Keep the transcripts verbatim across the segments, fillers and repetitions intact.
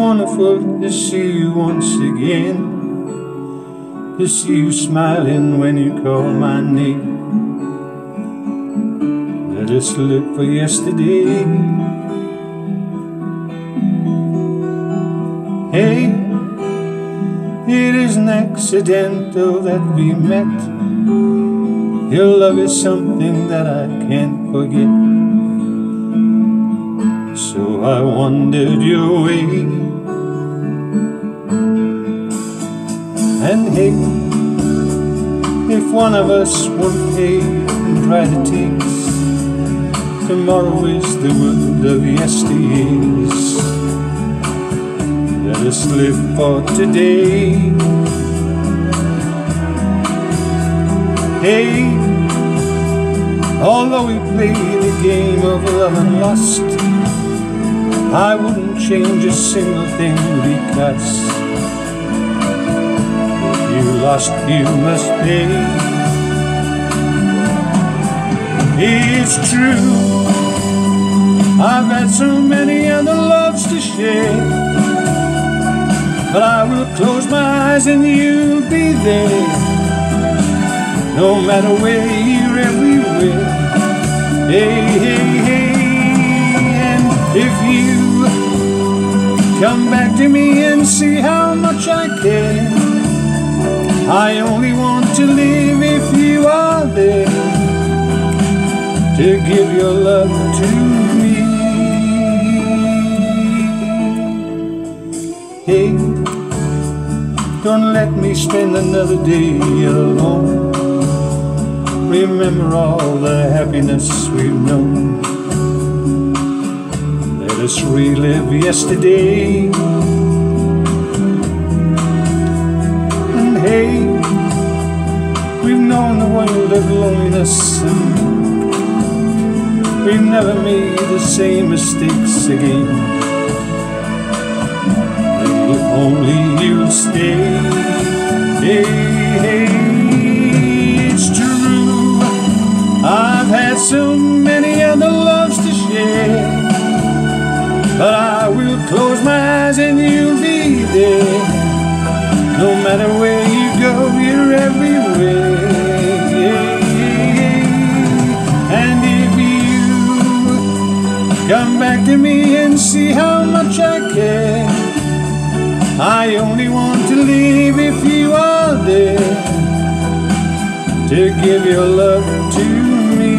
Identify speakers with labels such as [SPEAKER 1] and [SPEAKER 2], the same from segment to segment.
[SPEAKER 1] wonderful to see you once again, to see you smiling when you call my name. Let us live for yesterday. Hey, it isn't accidental that we met. Your love is something that I can't forget. So I wandered your way. And hey, if one of us won't pay and try to taste, tomorrow is the world of yesteryears. Let us live for today. Hey, although we play the game of love and lust, I wouldn't change a single thing, because if you lost, you must pay. It's true, I've had so many other loves to share, but I will close my eyes and you'll be there. No matter where, you're everywhere. Hey, hey, hey. And if you come back to me and see how much I care, I only want to live if you are there, to give your love to me. Hey, don't let me spend another day alone. Remember all the happiness we've known. Let us relive yesterday. And hey, we've known the world of loneliness, and we've never made the same mistakes again. If only you'll stay. Hey, hey, it's true, I've had so many other loves to share, but I will close my eyes and you'll be there. No matter where you go, you're everywhere. And if you come back to me and see how much I care, I only want to live if you are there, to give your love to me.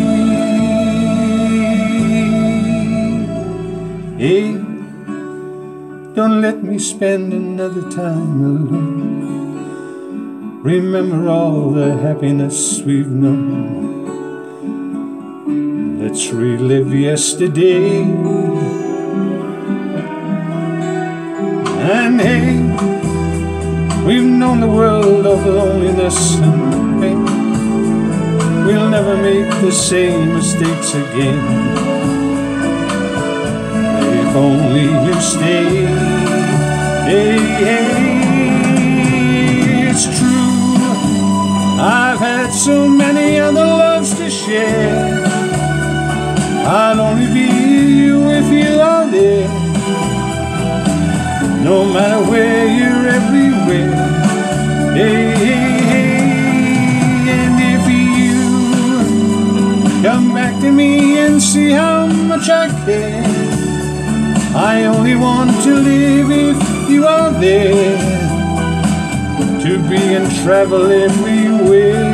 [SPEAKER 1] Hey, don't let me spend another time alone. Remember all the happiness we've known. Let's relive yesterday. And hey, we've known the world of loneliness and pain. We'll never make the same mistakes again. If only you stay. Hey, hey, it's true, I've had so many other loves to share. I'll only be you if you are there. No matter where, you're everywhere. Hey, hey, hey. And if you come back to me and see how much I care, I only want to live if you are there, to be and travel everywhere.